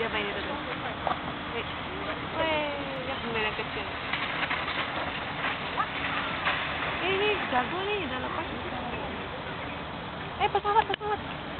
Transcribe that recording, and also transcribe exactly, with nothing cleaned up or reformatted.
Dia main itu tu. Wait. Weh, yang main yang kecil. Eh, ni jago ni dah lepas. Eh, pesawat, pesawat.